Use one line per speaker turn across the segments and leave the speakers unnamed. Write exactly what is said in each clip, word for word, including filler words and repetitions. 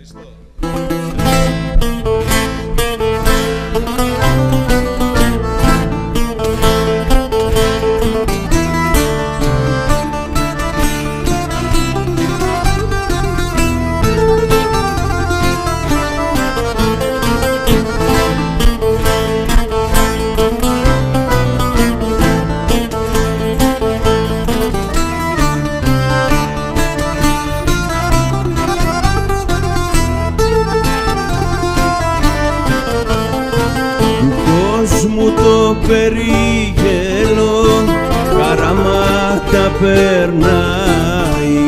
περίγελο χαραμάτα περνάει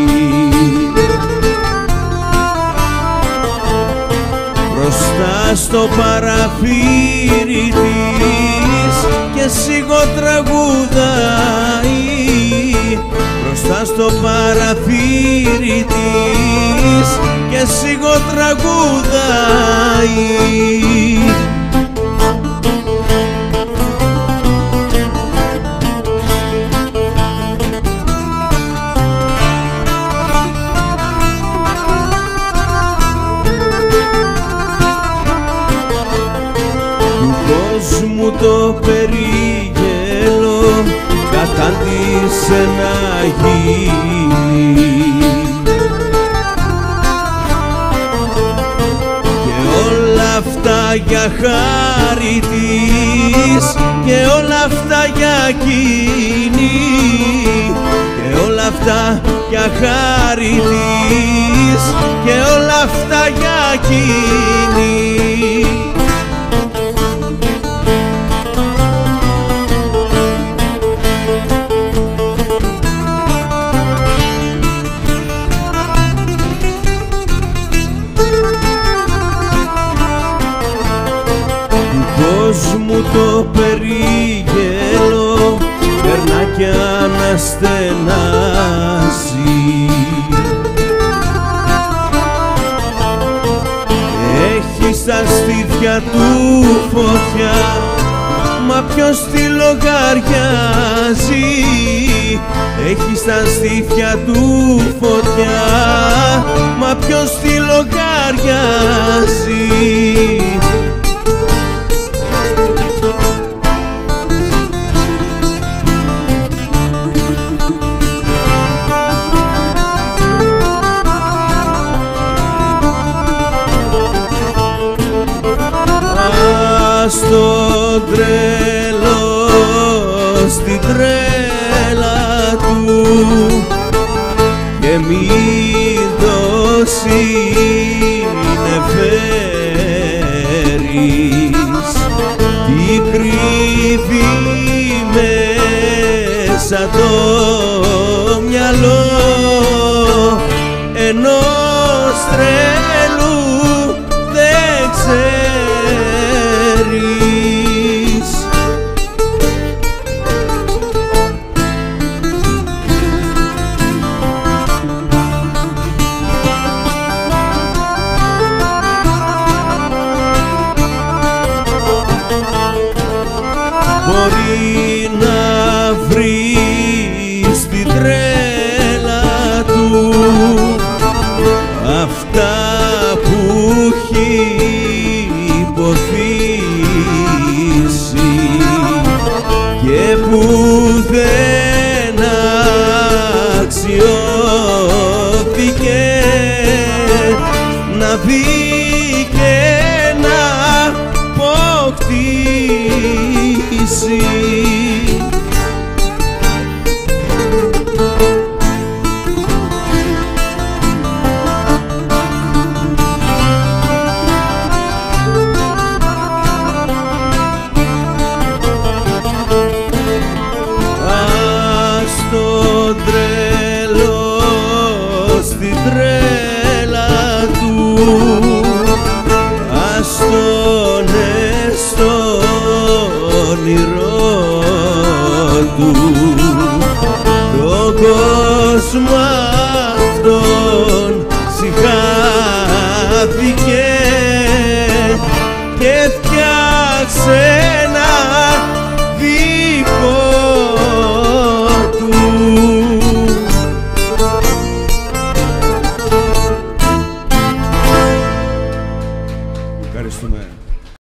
μπροστά στο παραθύρι της και σιγοτραγουδάει μπροστά στο παραθύρι της και σιγοτραγουδάει. Μου το περίγελο κατάντησε να γίνει και όλα αυτά για χάρη της και όλα αυτά για εκείνη και όλα αυτά για χάρη της και όλα αυτά για εκείνη. Μου το περίγελο περνά κι αναστενάζει έχει στα στήθια του φωτιά μα ποιος τη λογαριάζει έχει στα στήθια του φωτιά μα ποιος τη λογαριάζει. Στον τρέλο, στην τρέλα του και μη το συνεφέρεις τι κρύβει μέσα το μυαλό ενός τρέλου δεν ξέρεις. Μπορεί να βρει στην τρέλα του αυτά που έχει υποθύσει και που δεν αξιώθηκε να δει και να αποκτήσει. Στον τρέλο, στην τρέλα του ας τον στον όνειρο του τον κόσμο αυτόν συγχάθηκε και φτιάξε ένα δικό του. Ευχαριστούμε.